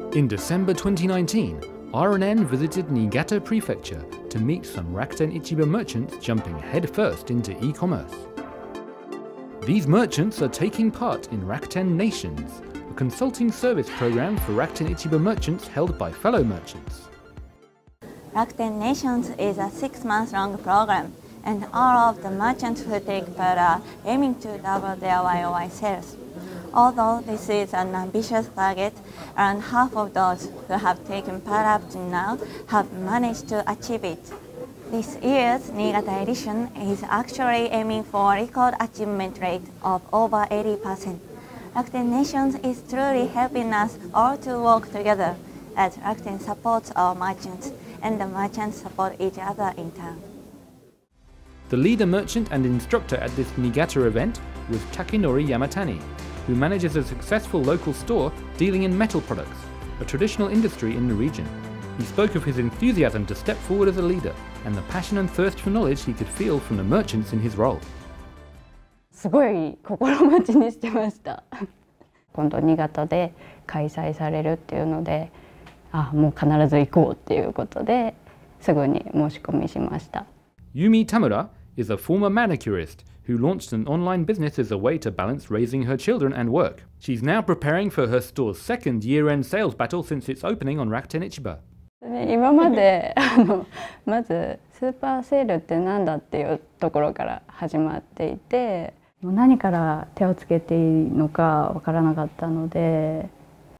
In December 2019, RNN visited Niigata Prefecture to meet some Rakuten Ichiba merchants jumping headfirst into e-commerce. These merchants are taking part in Rakuten Nations, a consulting service program for Rakuten Ichiba merchants held by fellow merchants. Rakuten Nations is a 6-month-long program, and all of the merchants who take part are aiming to double their YOY sales. Although this is an ambitious target, around half of those who have taken part up to now have managed to achieve it. This year's Niigata edition is actually aiming for a record achievement rate of over 80%. Rakuten Nations is truly helping us all to work together as Rakuten supports our merchants and the merchants support each other in turn. The leader merchant and instructor at this Niigata event was Takenori Yamatani, who manages a successful local store dealing in metal products, a traditional industry in the region. He spoke of his enthusiasm to step forward as a leader and the passion and thirst for knowledge he could feel from the merchants in his role. すごい心待ちにしてました。今度新潟で開催されるっていうので、もう必ず行こうっていうことですぐに申し込みしました。 Yumi Tamura is a former manicurist who launched an online business as a way to balance raising her children and work. She's now preparing for her store's second year-end sales battle since its opening on Rakuten Ichiba. 今までまずスーパーセールって何だっていうところから始まっていて、もう何から手をつけていいのかわからなかったので。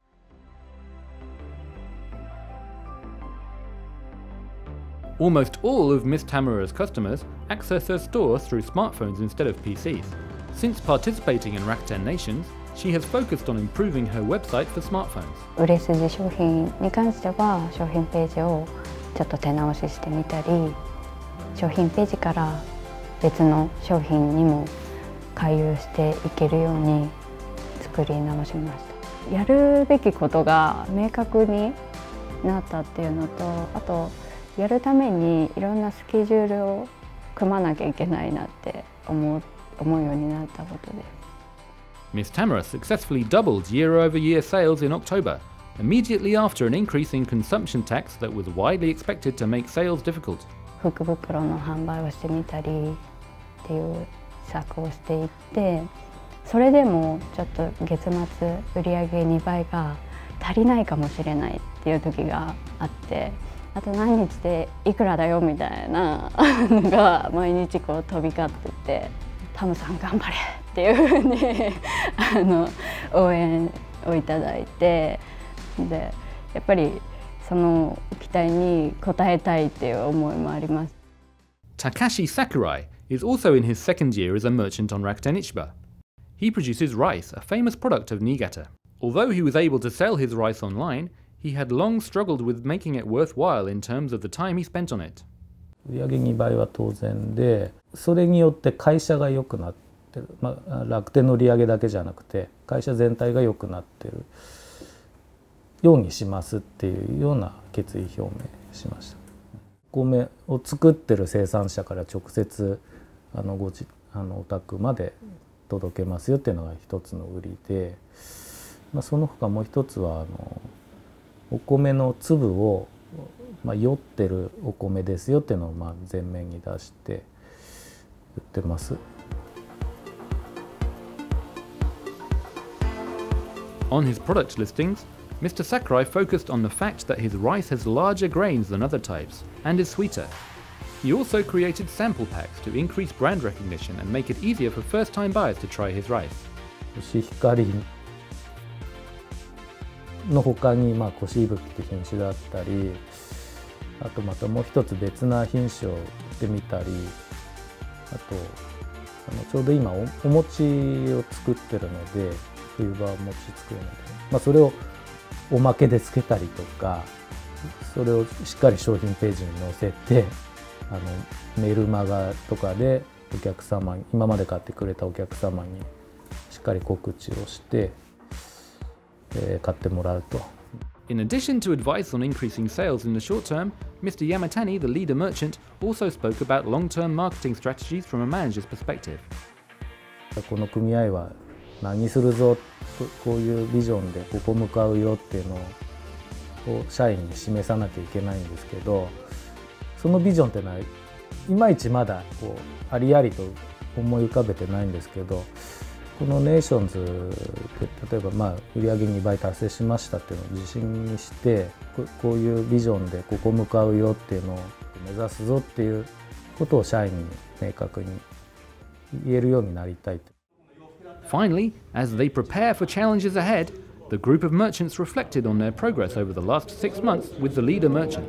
Almost all of Miss Tamura's customers access her store through smartphones instead of PCs. Since participating in Rakuten Nations, she has focused on improving her website for smartphones. 売れ筋商品に関しては商品ページをちょっと手直ししてみたり、商品ページから別の商品にも回遊していけるように作り直しました。やるべきことが明確になったっていうのと、あとやるためにいろんなスケジュールを組まなきゃいけないなって思うようになったことです。 Miss Tamura successfully doubled year-over-year sales in October, immediately after an increase in consumption tax that was widely expected to make sales difficult. 福袋の販売をしてみたりっていう施策をしていって、それでもちょっと月末売上2倍が足りないかもしれないっていう時があって。あと何日でいくらだよみたいなのが毎日こう飛び交ってて、タムさん頑張れっていうふうに応援をいただいて、でやっぱりその期待に応えたいっていう思いもあります。 Takashi Sakurai is also in his second year as a merchant on Rakuten Ichiba. He produces rice, a famous product of Niigata. Although he was able to sell his rice online, he had long struggled with making it worthwhile in terms of the time he spent on it. 売上2倍は当然で、それによって会社が良くなってる、楽天の売上だけじゃなくて会社全体が良くなってるようにしますっていうような決意表明しました。お米を作ってる生産者から直接お宅まで届けますよっていうのが一つの売りで、その他もう一つはお米の粒を、酔ってるお米ですよっていうのを前面に出して売ってます。 On his product listings, Mr. Sakurai focused on the fact that his rice has larger grains than other types and is sweeter. He also created sample packs to increase brand recognition and make it easier for first-time buyers to try his rice. コシヒカリの他にコシイブキって品種だったり、あとまたもう一つ別な品種を売ってみたり、あとちょうど今お餅を作ってるので、冬場餅作るので、それをおまけでつけたりとか、それをしっかり商品ページに載せて、メルマガとかでお客様に、今まで買ってくれたお客様にしっかり告知をして、買ってもらうと。 In addition to advice on increasing sales in the short term, Mr. Yamatani, the leader merchant, also spoke about long-term marketing strategies from a manager's perspective. この組合は何するぞ、こういうビジョンでここ向かうよっていうのをを社員に示さなきゃいけないんですけど、そのビジョンっていうのはいまいちまだこうありありと思い浮かべてないんですけど、このネーションズで例えば売上2倍達成しましたっていうのを自信にして、こういうビジョンでここ向かうよっていうのを目指すぞっていうことを社員に明確に言えるようになりたい。 Finally, as they prepare for challenges ahead, the group of merchants reflected on their progress over the last 6 months with the leader merchant.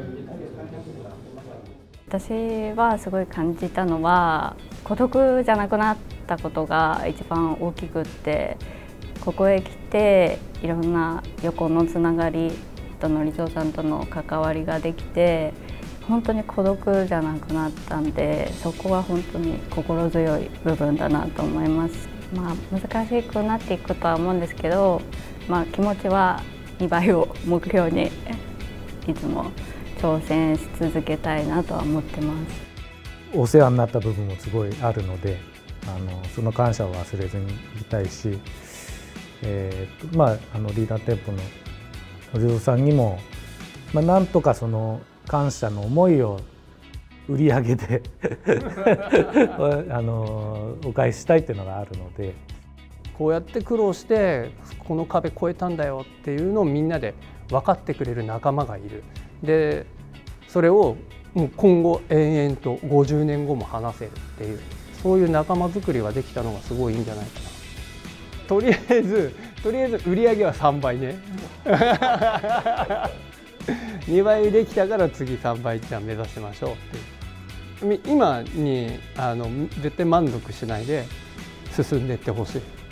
私はすごい感じたのは、孤独じゃなくなったことが一番大きくって、ここへ来ていろんな横のつながりとのリゾーさんとの関わりができて、本当に孤独じゃなくなったんで、そこは本当に心強い部分だなと思います。難しくなっていくとは思うんですけど、気持ちは2倍を目標にいつも挑戦し続けたいなとは思ってます。 お世話になった部分もすごいあるので、その感謝を忘れずにいたいし、リーダー店舗のお嬢さんにも、なんとかその感謝の思いを売り上げでお返ししたいっていうのがあるので、 こうやって苦労してこの壁越えたんだよっていうのをみんなで分かってくれる仲間がいる。でそれをもう今後延々と50年後も話せるっていう、そういう仲間づくりができたのがすごいいいんじゃないかな。とりあえず売り上げは3倍ね2倍できたから次3倍じゃあ目指しましょうっていう。今に絶対満足しないで進んでいってほしい。